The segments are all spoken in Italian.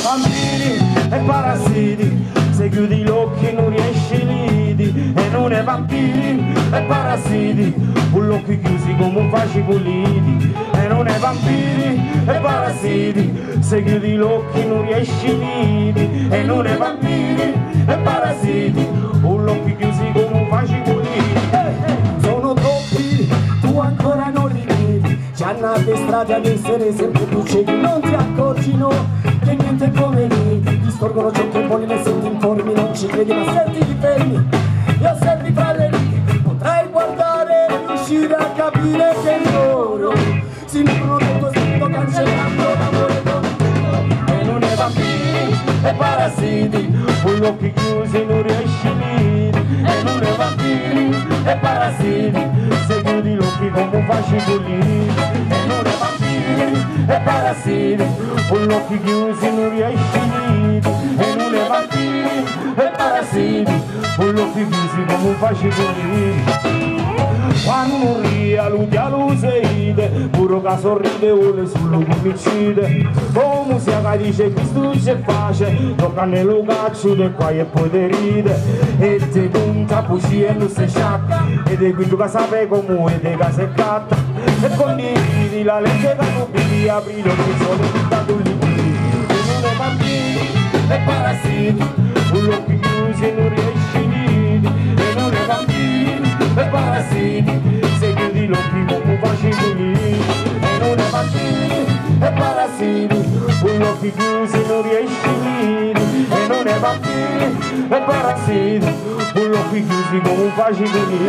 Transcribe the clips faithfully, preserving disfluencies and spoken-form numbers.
vampiri e parassiti, se chiudi gli occhi non riesci lidi, e non è vampiri e parassiti, con gli occhi chiusi come un fasci puliti, e non è vampiri e parassiti, se chiudi gli occhi non riesci lidi, e non è vampiri e parassiti, con gli occhi chiusi come un fasci puliti. Sono troppi, tu ancora non li vedi, ci hanno addestrati ad essere sempre più ciechi, non ti accorgi no, che niente è come lì, ti storgono ciò che vuoi, ne senti informi, non ci credi ma senti ti fermi, e osservi fra le righe, potrai guardare e riuscire a capire che loro si nutrono del tuo spirito cancellando l'amore con te, e non è vampiri e parassiti, con gli occhi chiusi non riesci lì, e non è vampiri e parassiti, se chiudi gli occhi come un fasci puliti, e non è vampiri e parassiti, con gli occhi chiusi non riesci lì, e non è vampiri e parassiti, con gli occhi chiusi come un fasci puliti. Quando non ria, lui ti alluseide, pure che sorride vuole solo che mi uccide. Come sia che dice questo c'è face, tocca nello caccio di qua e poi te ride. E te conta così e non sei sciacca, ed è qui che sapere come è te che sei catta. E condividi la legge che non vedi, apri lo che sono tutta tu lì. E non è vampiri e parassiti, con gli occhi chiusi non riesci lì. E non è vampiri e parassiti, se chiudi gli occhi come facci puliti, e non è vampiri e parassiti, con gli occhi chiusi non riesci lì, e non è vampiri e parassiti, con gli occhi chiusi come facci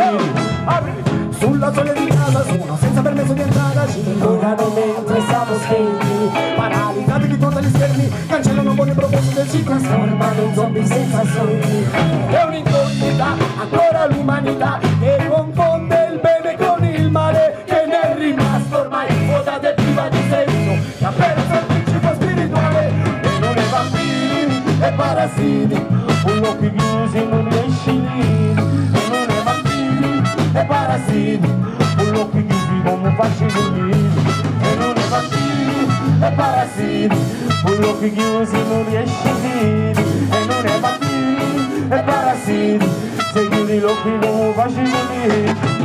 puliti. Sulla soglia di casa sono senza permesso di entrata, ci rincorrono mentre siamo spenti, paralizzati di fronte agli schermi, cancellano buone propositi e ci trasformano in zombie senza sogni. È un'incognita, ancora l'umanità, che confonde il bene con il male, che ne è rimasto ormai vuota e priva di senso, che ha perso il principio spirituale. E non è vampiri e parassiti, con gli occhi chiusi non riesci lì, e non è vampiri e parassiti, con gli occhi chiusi come fasci puliti, e non è vampiri e parassiti, con gli occhi chiusi non riesci lì, e non è vampiri e parassiti, se chiudi gli occhi come fasci puliti.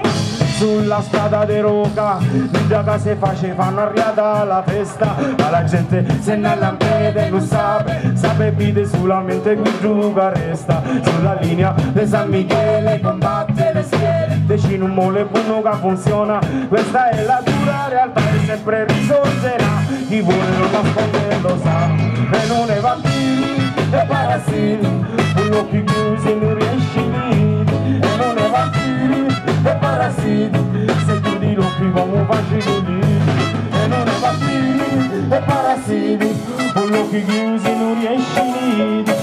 Sulla strada di Rocca, già che se facevano arrivata la festa, ma la gente se ne lampede non sape, sape vide solamente qui giù che resta. Sulla linea di San Michele combatte le schiere, decine un mole buono che funziona, questa è la dura realtà e sempre risorgerà, chi vuole non nascondere lo sa. E non è vampiri e parassiti, con gli occhi chiusi non riesci lì, e non è vampiri e parassiti, se chiudi gli occhi come facci puliti, e non è vampiri e parassiti, con gli occhi chiusi non riesci lì.